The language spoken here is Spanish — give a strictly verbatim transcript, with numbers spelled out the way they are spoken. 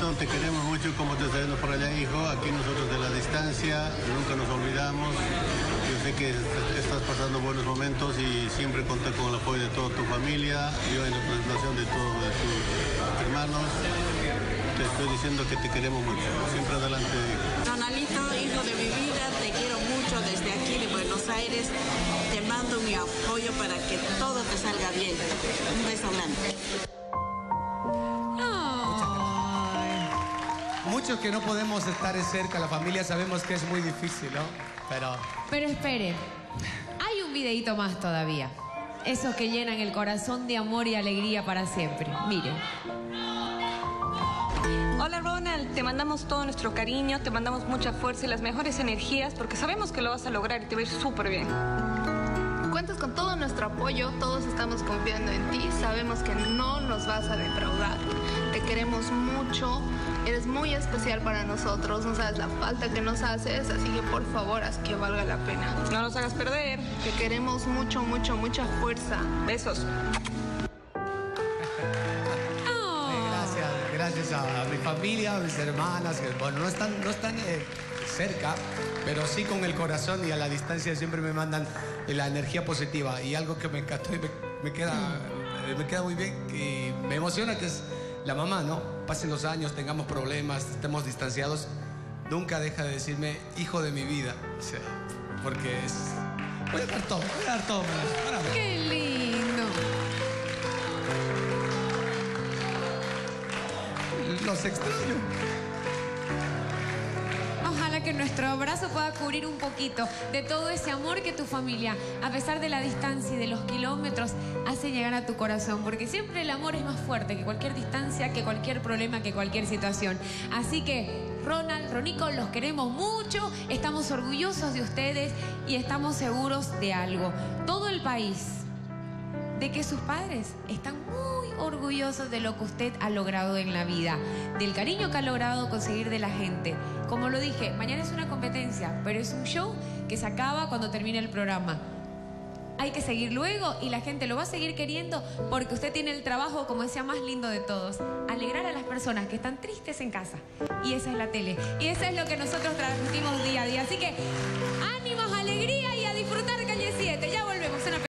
Ronalito, te queremos mucho, como te está viendo por allá, hijo. Aquí nosotros de la distancia, nunca nos olvidamos. Yo sé que estás pasando buenos momentos y siempre conté con el apoyo de toda tu familia. Yo en representación de todos de tus hermanos, te estoy diciendo que te queremos mucho. Siempre adelante. Ronalito, hijo de mi vida, te quiero mucho desde aquí de Buenos Aires. Te mando mi apoyo para que todo te salga bien. Un beso grande. Muchos que no podemos estar cerca, la familia sabemos que es muy difícil, ¿no? Pero... Pero espere, hay un videíto más todavía. Esos que llenan el corazón de amor y alegría para siempre. Miren. Hola Ronald, te mandamos todo nuestro cariño, te mandamos mucha fuerza y las mejores energías porque sabemos que lo vas a lograr y te va a ir súper bien. Cuentas con todo nuestro apoyo, todos estamos confiando en ti, sabemos que no nos vas a defraudar. Te queremos mucho, eres muy especial para nosotros, no sabes la falta que nos haces, así que por favor haz que valga la pena. No nos hagas perder. Te queremos mucho, mucho, mucha fuerza. Besos. Gracias a mi familia, a mis hermanas, que bueno, no están, no están eh, cerca, pero sí con el corazón y a la distancia siempre me mandan la energía positiva. Y algo que me encantó y me, me, queda, me queda muy bien y me emociona, que es la mamá, ¿no? Pasen los años, tengamos problemas, estemos distanciados, nunca deja de decirme, hijo de mi vida. O sea, porque es... Voy a dar todo, voy a dar todo. Para ver. ¡Qué lindo! Los extraño. Ojalá que nuestro abrazo pueda cubrir un poquito de todo ese amor que tu familia, a pesar de la distancia y de los kilómetros, hace llegar a tu corazón. Porque siempre el amor es más fuerte que cualquier distancia, que cualquier problema, que cualquier situación. Así que, Ronald, Ronico, los queremos mucho, estamos orgullosos de ustedes y estamos seguros de algo. Todo el país, de que sus padres están muy orgullosos de lo que usted ha logrado en la vida, del cariño que ha logrado conseguir de la gente. Como lo dije, mañana es una competencia, pero es un show que se acaba cuando termine el programa. Hay que seguir luego y la gente lo va a seguir queriendo porque usted tiene el trabajo, como decía, más lindo de todos: alegrar a las personas que están tristes en casa. Y esa es la tele. Y eso es lo que nosotros transmitimos día a día. Así que, ánimo.